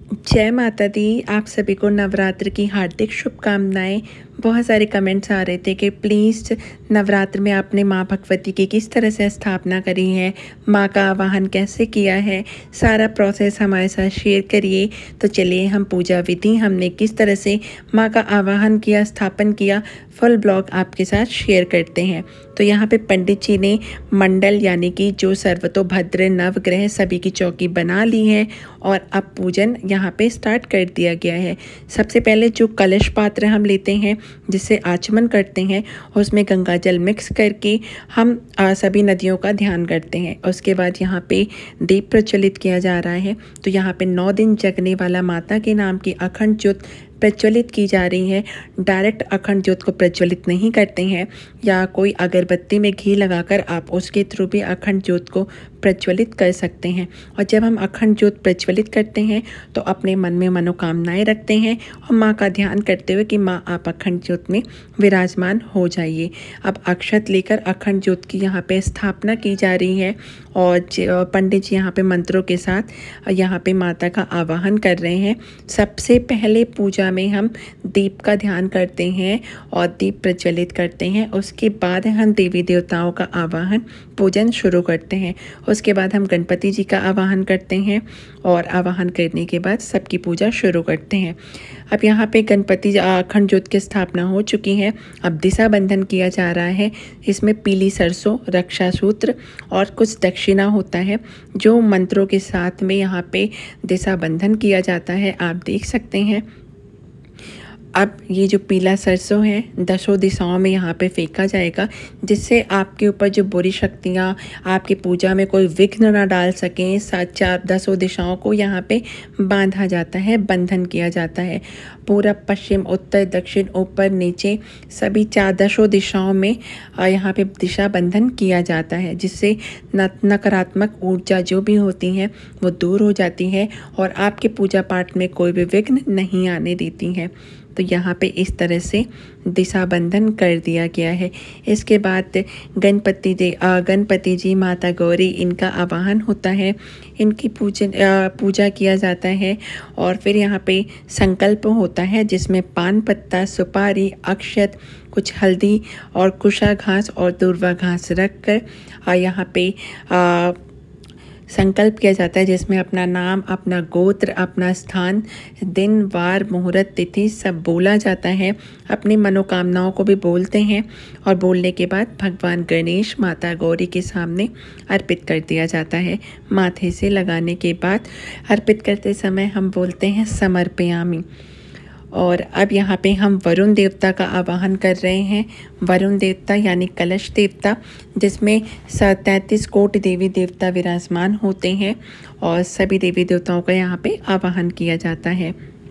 जय माता दी। आप सभी को नवरात्र की हार्दिक शुभकामनाएं। बहुत सारे कमेंट्स आ रहे थे कि प्लीज़ नवरात्र में आपने माँ भगवती की किस तरह से स्थापना करी है, माँ का आवाहन कैसे किया है, सारा प्रोसेस हमारे साथ शेयर करिए। तो चलिए हम पूजा विधि हमने किस तरह से माँ का आवाहन किया, स्थापन किया, फुल ब्लॉग आपके साथ शेयर करते हैं। तो यहाँ पे पंडित जी ने मंडल यानी कि जो सर्वतोभद्र नवग्रह सभी की चौकी बना ली है और अब पूजन यहाँ पे स्टार्ट कर दिया गया है। सबसे पहले जो कलश पात्र हम लेते हैं जिससे आचमन करते हैं, उसमें गंगा जल मिक्स करके हम सभी नदियों का ध्यान करते हैं। उसके बाद यहाँ पे दीप प्रज्वलित किया जा रहा है। तो यहाँ पे 9 दिन जगने वाला माता के नाम की अखंड ज्योत प्रज्वलित की जा रही है। डायरेक्ट अखंड ज्योत को प्रज्वलित नहीं करते हैं, या कोई अगरबत्ती में घी लगाकर आप उसके थ्रू भी अखंड ज्योत को प्रज्वलित कर सकते हैं। और जब हम अखंड ज्योत प्रज्वलित करते हैं तो अपने मन में मनोकामनाएं रखते हैं और माँ का ध्यान करते हुए कि माँ आप अखंड ज्योत में विराजमान हो जाइए। अब अक्षत लेकर अखंड ज्योत की यहाँ पे स्थापना की जा रही है और पंडित जी यहाँ पे मंत्रों के साथ यहाँ पे माता का आवाहन कर रहे हैं। सबसे पहले पूजा में हम दीप का ध्यान करते हैं और दीप प्रज्वलित करते हैं। उसके बाद हम देवी देवताओं का आवाहन पूजन शुरू करते हैं। उसके बाद हम गणपति जी का आवाहन करते हैं और आवाहन करने के बाद सबकी पूजा शुरू करते हैं। अब यहाँ पे गणपति अखंड ज्योत की स्थापना हो चुकी है। अब दिशा बंधन किया जा रहा है। इसमें पीली सरसों, रक्षा सूत्र और कुछ दक्षिणा होता है जो मंत्रों के साथ में यहाँ पे दिशा बंधन किया जाता है, आप देख सकते हैं। अब ये जो पीला सरसों है 10 दिशाओं में यहाँ पे फेंका जाएगा, जिससे आपके ऊपर जो बुरी शक्तियाँ आपकी पूजा में कोई विघ्न ना डाल सकें। 10 दिशाओं को यहाँ पे बांधा जाता है, बंधन किया जाता है। पूरब, पश्चिम, उत्तर, दक्षिण, ऊपर, नीचे सभी 10 दिशाओं में यहाँ पे दिशा बंधन किया जाता है, जिससे नकारात्मक ऊर्जा जो भी होती हैं वो दूर हो जाती है और आपके पूजा पाठ में कोई भी विघ्न नहीं आने देती है। तो यहाँ पे इस तरह से दिशा बंधन कर दिया गया है। इसके बाद गणपति जी, माता गौरी, इनका आवाहन होता है, इनकी पूजा किया जाता है और फिर यहाँ पे संकल्प होता है जिसमें पान पत्ता, सुपारी, अक्षत, कुछ हल्दी और कुशा घास और दूर्वा घास रख कर यहाँ पे संकल्प किया जाता है, जिसमें अपना नाम, अपना गोत्र, अपना स्थान, दिन, वार, मुहूर्त, तिथि सब बोला जाता है। अपनी मनोकामनाओं को भी बोलते हैं और बोलने के बाद भगवान गणेश, माता गौरी के सामने अर्पित कर दिया जाता है। माथे से लगाने के बाद अर्पित करते समय हम बोलते हैं समर्पयामि। और अब यहाँ पे हम वरुण देवता का आवाहन कर रहे हैं। वरुण देवता यानी कलश देवता, जिसमें 33 कोटि देवी देवता विराजमान होते हैं और सभी देवी देवताओं का यहाँ पे आवाहन किया जाता है।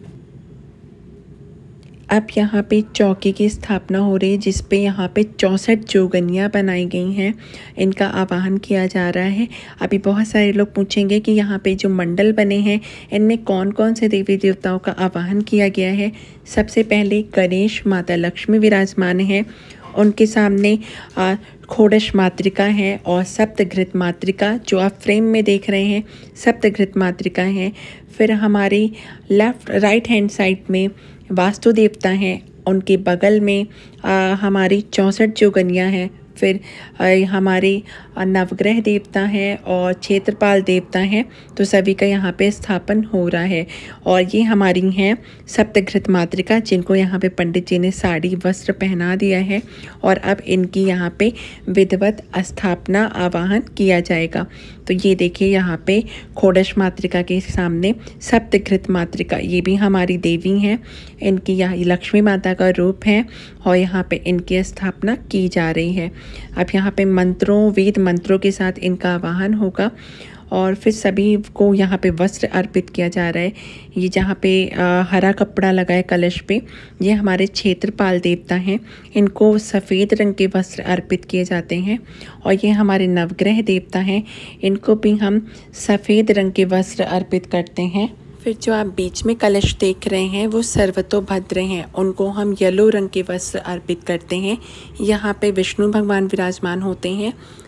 अब यहाँ पे चौकी की स्थापना हो रही है, जिस पे यहाँ पे 64 जोगनियाँ बनाई गई हैं, इनका आवाहन किया जा रहा है। अभी बहुत सारे लोग पूछेंगे कि यहाँ पे जो मंडल बने हैं इनमें कौन कौन से देवी देवताओं का आवाहन किया गया है। सबसे पहले गणेश, माता लक्ष्मी विराजमान है, उनके सामने षोडश मातृका है और सप्तघृत मातृका जो आप फ्रेम में देख रहे हैं, सप्तघृत मातृका है। फिर हमारी राइट हैंड साइड में वास्तु देवता हैं, उनके बगल में हमारी 64 जोगनियाँ हैं। फिर हमारे नवग्रह देवता हैं और क्षेत्रपाल देवता हैं। तो सभी का यहाँ पे स्थापन हो रहा है और ये हमारी हैं सप्तघृत मातृका, जिनको यहाँ पे पंडित जी ने साड़ी वस्त्र पहना दिया है और अब इनकी यहाँ पे विधिवत स्थापना आवाहन किया जाएगा। तो ये देखिए यहाँ पे षोडश मातृका के सामने सप्तघृत मातृका, ये भी हमारी देवी हैं, इनकी यहाँ लक्ष्मी माता का रूप है और यहाँ पे इनकी स्थापना की जा रही है। अब यहाँ पे मंत्रों, वेद मंत्रों के साथ इनका आवाहन होगा और फिर सभी को यहाँ पे वस्त्र अर्पित किया जा रहा है। ये जहाँ पे हरा कपड़ा लगा है कलश पे, ये हमारे क्षेत्रपाल देवता हैं, इनको सफ़ेद रंग के वस्त्र अर्पित किए जाते हैं। और ये हमारे नवग्रह देवता हैं, इनको भी हम सफ़ेद रंग के वस्त्र अर्पित करते हैं। फिर जो आप बीच में कलश देख रहे हैं वो सर्वतोभद्र हैं, उनको हम येलो रंग के वस्त्र अर्पित करते हैं। यहाँ पे विष्णु भगवान विराजमान होते हैं।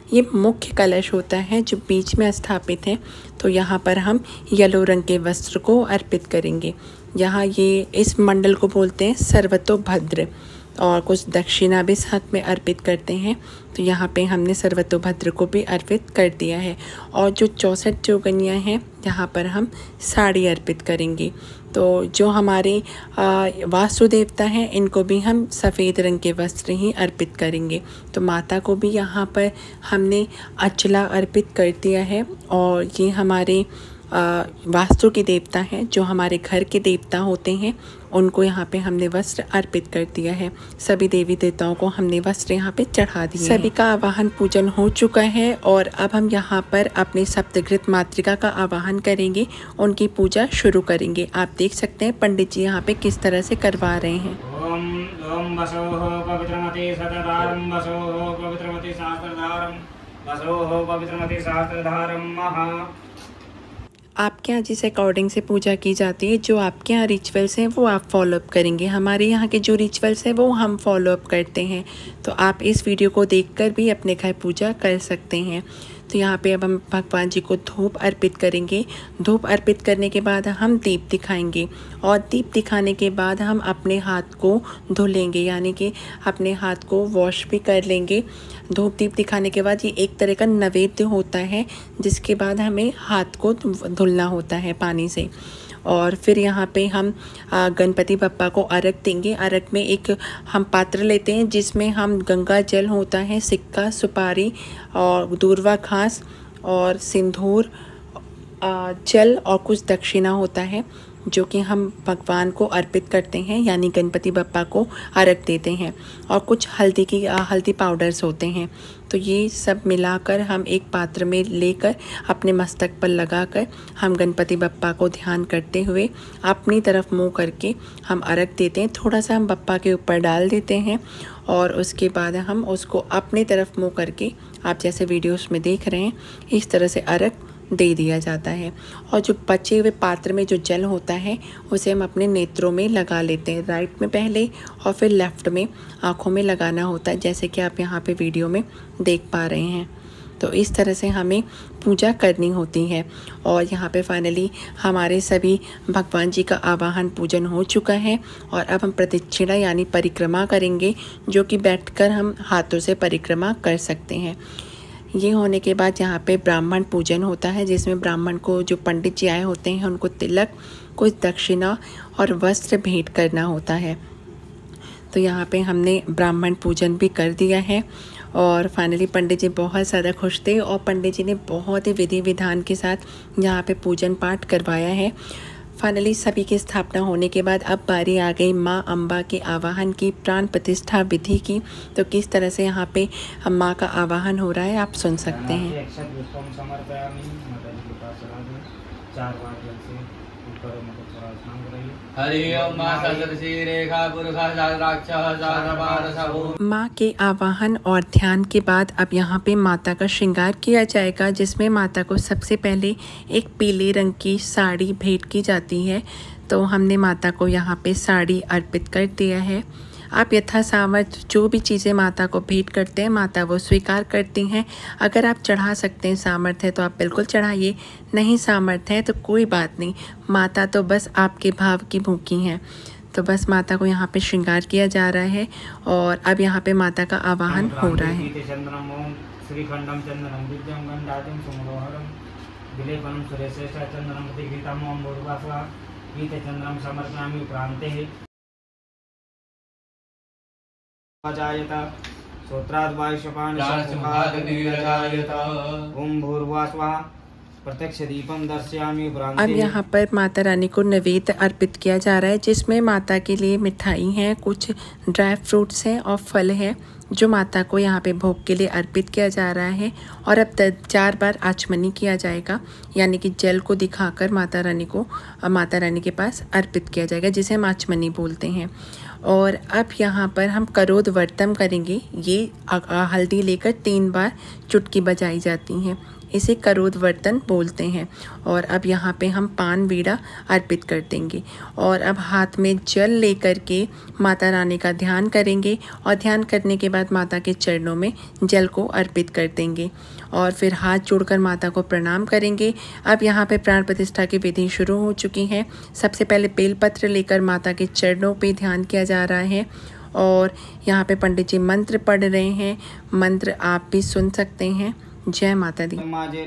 ये मुख्य कलश होता है जो बीच में स्थापित है। तो यहाँ पर हम येलो रंग के वस्त्र को अर्पित करेंगे। यहाँ ये इस मंडल को बोलते हैं सर्वतोभद्र, और कुछ दक्षिणा भी साथ में अर्पित करते हैं। तो यहाँ पे हमने सर्वतोभद्र को भी अर्पित कर दिया है। और जो 64 जोगनियाँ हैं यहाँ पर हम साड़ी अर्पित करेंगे। तो जो हमारे वास्तु देवता हैं इनको भी हम सफ़ेद रंग के वस्त्र ही अर्पित करेंगे। तो माता को भी यहाँ पर हमने अचला अर्पित कर दिया है। और ये हमारे वास्तु के देवता हैं, जो हमारे घर के देवता होते हैं, उनको यहाँ पे हमने वस्त्र अर्पित कर दिया है। सभी देवी देवताओं को हमने वस्त्र यहाँ पे चढ़ा दिए। सभी का आवाहन पूजन हो चुका है और अब हम यहाँ पर अपने सप्तघृत मातृका का आवाहन करेंगे, उनकी पूजा शुरू करेंगे। आप देख सकते हैं पंडित जी यहाँ पे किस तरह से करवा रहे हैं। ओम वसोः पवित्रमते सततारं वसोः पवित्रमते शास्त्रधारं वसोः पवित्रमते शास्त्रधारं महा। आपके यहाँ जिस अकॉर्डिंग से पूजा की जाती है, जो आपके यहाँ रिचुअल्स हैं वो आप फॉलोअप करेंगे। हमारे यहाँ के जो रिचुअल्स हैं वो हम फॉलोअप करते हैं। तो आप इस वीडियो को देखकर भी अपने घर पूजा कर सकते हैं। तो यहाँ पे अब हम भगवान जी को धूप अर्पित करेंगे। धूप अर्पित करने के बाद हम दीप दिखाएंगे और दीप दिखाने के बाद हम अपने हाथ को धो लेंगे, यानी कि अपने हाथ को वॉश भी कर लेंगे। धूप दीप दिखाने के बाद ये एक तरह का नैवेद्य होता है, जिसके बाद हमें हाथ को धुलना होता है पानी से। और फिर यहाँ पे हम गणपति बप्पा को अर्घ देंगे। अर्घ में एक हम पात्र लेते हैं जिसमें हम गंगा जल होता है, सिक्का, सुपारी और दूर्वा घास और सिंदूर, जल और कुछ दक्षिणा होता है, जो कि हम भगवान को अर्पित करते हैं, यानी गणपति बप्पा को अर्घ देते हैं। और कुछ हल्दी पाउडर्स होते हैं। तो ये सब मिलाकर हम एक पात्र में लेकर अपने मस्तक पर लगाकर हम गणपति बप्पा को ध्यान करते हुए अपनी तरफ मुंह करके हम अर्घ देते हैं। थोड़ा सा हम बप्पा के ऊपर डाल देते हैं और उसके बाद हम उसको अपनी तरफ मुंह करके, आप जैसे वीडियोस में देख रहे हैं, इस तरह से अर्घ दे दिया जाता है। और जो बचे हुए पात्र में जो जल होता है उसे हम अपने नेत्रों में लगा लेते हैं, राइट में पहले और फिर लेफ़्ट में आँखों में लगाना होता है, जैसे कि आप यहाँ पे वीडियो में देख पा रहे हैं। तो इस तरह से हमें पूजा करनी होती है। और यहाँ पे फाइनली हमारे सभी भगवान जी का आवाहन पूजन हो चुका है। और अब हम प्रदक्षिणा यानी परिक्रमा करेंगे, जो कि बैठकर हम हाथों से परिक्रमा कर सकते हैं। ये होने के बाद यहाँ पे ब्राह्मण पूजन होता है, जिसमें ब्राह्मण को, जो पंडित जी आए होते हैं, उनको तिलक, कुछ दक्षिणा और वस्त्र भेंट करना होता है। तो यहाँ पे हमने ब्राह्मण पूजन भी कर दिया है। और फाइनली पंडित जी बहुत ज़्यादा खुश थे और पंडित जी ने बहुत ही विधि विधान के साथ यहाँ पे पूजन पाठ करवाया है। फाइनली सभी की स्थापना होने के बाद अब बारी आ गई माँ अम्बा के आवाहन की, प्राण प्रतिष्ठा विधि की। तो किस तरह से यहाँ पे माँ का आवाहन हो रहा है आप सुन सकते हैं। माँ के आवाहन और ध्यान के बाद अब यहाँ पे माता का श्रृंगार किया जाएगा, जिसमें माता को सबसे पहले एक पीले रंग की साड़ी भेंट की जाती है। तो हमने माता को यहाँ पे साड़ी अर्पित कर दिया है। आप यथासामर्थ्य जो भी चीज़ें माता को भेंट करते हैं, माता वो स्वीकार करती हैं। अगर आप चढ़ा सकते हैं, सामर्थ्य है तो आप बिल्कुल चढ़ाइए, नहीं सामर्थ्य है तो कोई बात नहीं। माता तो बस आपके भाव की भूखी हैं। तो बस माता को यहाँ पे श्रृंगार किया जा रहा है और अब यहाँ पे माता का आवाहन हो रहा है। ओम भूर्भुवः स्वः प्रत्यक्ष दीपम दर्शयामि। अब यहाँ पर माता रानी को नैवेद्य अर्पित किया जा रहा है, जिसमें माता के लिए मिठाई है, कुछ ड्राई फ्रूट्स हैं और फल है, जो माता को यहाँ पे भोग के लिए अर्पित किया जा रहा है। और अब 4 बार आचमनी किया जाएगा, यानी कि जल को दिखाकर माता रानी के पास अर्पित किया जाएगा, जिसे हम आचमनी बोलते हैं। और अब यहाँ पर हम करोद वर्तम करेंगे। ये हल्दी लेकर 3 बार चुटकी बजाई जाती हैं। इसे करोद वर्तन बोलते हैं। और अब यहाँ पे हम पान बीड़ा अर्पित कर देंगे और अब हाथ में जल लेकर के माता रानी का ध्यान करेंगे और ध्यान करने के बाद माता के चरणों में जल को अर्पित कर देंगे और फिर हाथ जोड़कर माता को प्रणाम करेंगे। अब यहाँ पे प्राण प्रतिष्ठा की विधि शुरू हो चुकी है। सबसे पहले बेलपत्र लेकर माता के चरणों पे ध्यान किया जा रहा है और यहाँ पे पंडित जी मंत्र पढ़ रहे हैं। मंत्र आप भी सुन सकते हैं। जय माता दी।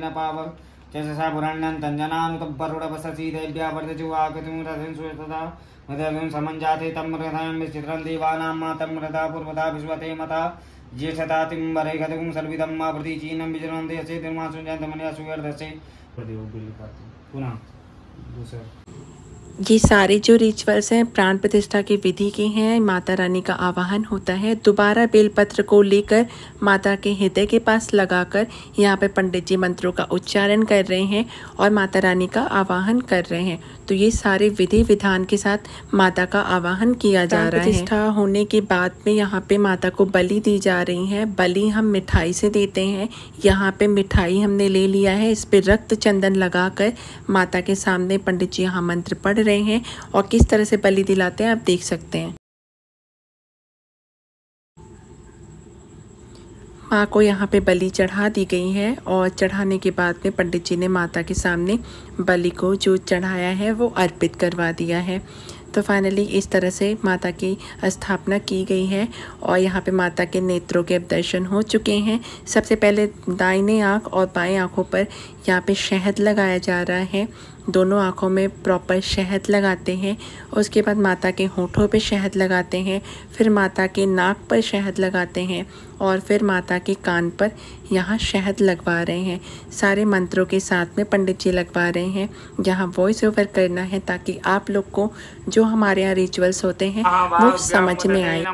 ये सारे जो रिचुअल्स हैं प्राण प्रतिष्ठा की विधि के हैं। माता रानी का आवाहन होता है। दोबारा बेलपत्र को लेकर माता के हृदय के पास लगाकर यहाँ पे पंडित जी मंत्रों का उच्चारण कर रहे हैं और माता रानी का आवाहन कर रहे हैं। तो ये सारे विधि विधान के साथ माता का आवाहन किया जा रहा है। प्राण प्रतिष्ठा होने के बाद में यहाँ पे माता को बलि दी जा रही है। बलि हम मिठाई से देते हैं। यहाँ पे मिठाई हमने ले लिया है। इस पे रक्त चंदन लगाकर माता के सामने पंडित जी यहाँ मंत्र पढ़ रहे हैं और किस तरह से बलि दिलाते हैं आप देख सकते हैं। माँ को यहाँ पे बलि चढ़ा दी गई है और चढ़ाने के बाद में पंडित जी ने माता के सामने बलि को जो चढ़ाया है वो अर्पित करवा दिया है। तो फाइनली इस तरह से माता की स्थापना की गई है और यहाँ पे माता के नेत्रों के अब दर्शन हो चुके हैं। सबसे पहले दाहिने आँख और बाएं आँखों पर यहाँ पे शहद लगाया जा रहा है। दोनों आँखों में प्रॉपर शहद लगाते हैं। उसके बाद माता के होठों पे शहद लगाते हैं, फिर माता के नाक पर शहद लगाते हैं और फिर माता के कान पर यहाँ शहद लगवा रहे हैं। सारे मंत्रों के साथ में पंडित जी लगवा रहे हैं। यहाँ वॉइस ओवर करना है ताकि आप लोग को जो हमारे यहाँ रिचुअल्स होते हैं वो समझ में आए।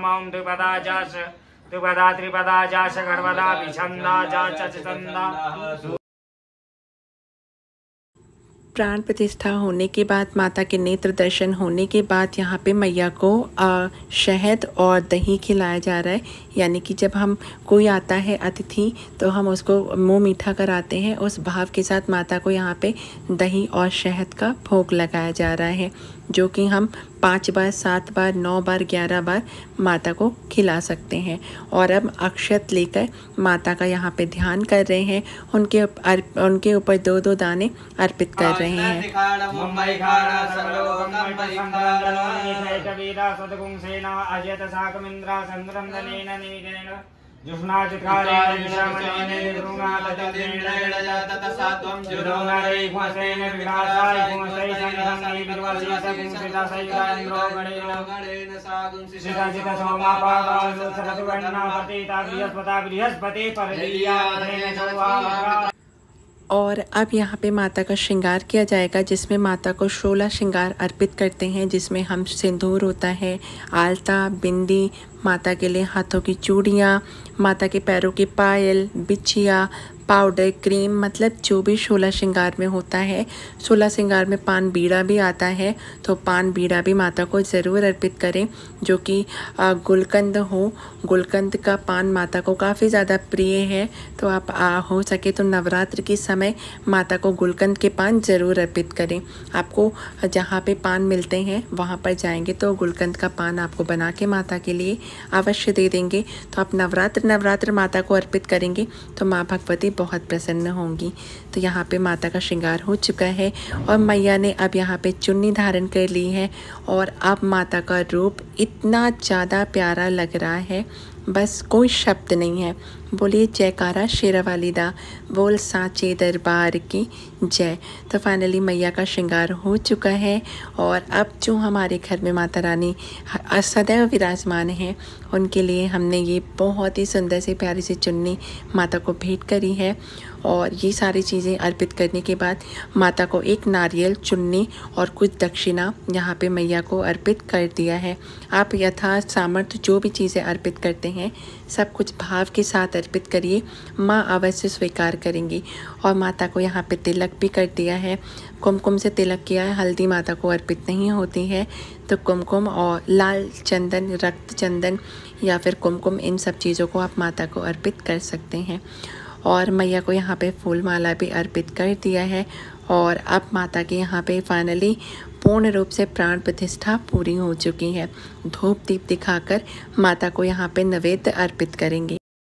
प्राण प्रतिष्ठा होने के बाद माता के नेत्र दर्शन होने के बाद यहाँ पे मैया को शहद और दही खिलाया जा रहा है। यानी कि जब हम कोई आता है अतिथि तो हम उसको मुंह मीठा कराते हैं। उस भाव के साथ माता को यहाँ पे दही और शहद का भोग लगाया जा रहा है, जो कि हम 5 बार 7 बार 9 बार 11 बार माता को खिला सकते हैं। और अब अक्षत लेकर माता का यहाँ पे ध्यान कर रहे हैं। उनके ऊपर 2-2 दाने अर्पित कर रहे हैं। और अब यहाँ पे माता का श्रृंगार किया जाएगा, जिसमें माता को 16 श्रृंगार अर्पित करते हैं, जिसमें हम सिंदूर होता है, आलता, बिंदी, माता के लिए हाथों की चूड़ियाँ, माता के पैरों की पायल, बिछिया, पाउडर, क्रीम, मतलब जो भी 16 श्रृंगार में होता है। 16 श्रृंगार में पान बीड़ा भी आता है, तो पान बीड़ा भी माता को ज़रूर अर्पित करें, जो कि गुलकंद हो। गुलकंद का पान माता को काफ़ी ज़्यादा प्रिय है, तो आप हो सके तो नवरात्र के समय माता को गुलकंद के पान ज़रूर अर्पित करें। आपको जहाँ पे पान मिलते हैं वहाँ पर जाएंगे तो गुलकंद का पान आपको बना के माता के लिए अवश्य दे देंगे। तो आप नवरात्र माता को अर्पित करेंगे तो माँ भगवती बहुत प्रसन्न होंगी। तो यहाँ पे माता का श्रृंगार हो चुका है और मैया ने अब यहाँ पे चुन्नी धारण कर ली है और अब माता का रूप इतना ज़्यादा प्यारा लग रहा है, बस कोई शब्द नहीं है। बोलिए जयकारा शेरावाली दा, बोल साचे दरबार की जय। तो फाइनली मैया का श्रृंगार हो चुका है और अब जो हमारे घर में माता रानी सदैव विराजमान हैं, उनके लिए हमने ये बहुत ही सुंदर से प्यारी सी चुन्नी माता को भेंट करी है। और ये सारी चीज़ें अर्पित करने के बाद माता को एक नारियल, चुन्नी और कुछ दक्षिणा यहाँ पे मैया को अर्पित कर दिया है। आप यथा सामर्थ्य जो भी चीज़ें अर्पित करते हैं सब कुछ भाव के साथ अर्पित करिए, माँ अवश्य स्वीकार करेंगी। और माता को यहाँ पे तिलक भी कर दिया है, कुमकुम से तिलक किया है। हल्दी माता को अर्पित नहीं होती है, तो कुमकुम और लाल चंदन, रक्त चंदन या फिर कुमकुम, इन सब चीज़ों को आप माता को अर्पित कर सकते हैं। और मैया को यहाँ पे फूल माला भी अर्पित कर दिया है। और अब माता के यहाँ पे फाइनली पूर्ण रूप से प्राण प्रतिष्ठा पूरी हो चुकी है। धूप दीप दिखाकर माता को यहाँ पे नैवेद्य अर्पित करेंगे।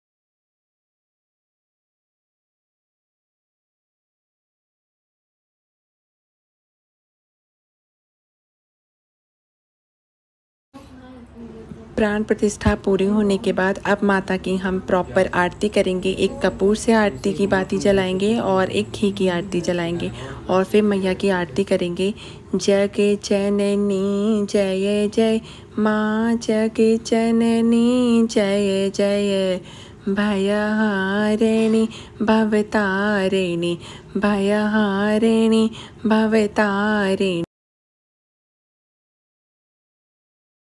प्राण प्रतिष्ठा पूरी होने के बाद अब माता की हम प्रॉपर आरती करेंगे। एक कपूर से आरती की बाती जलाएंगे और एक घी की आरती जलाएंगे और फिर मैया की आरती करेंगे। जग जननी जय जय माँ, जग जननी जय जय, भयहारिणी भवतारिणी, भयहारिणी भवतारिणी।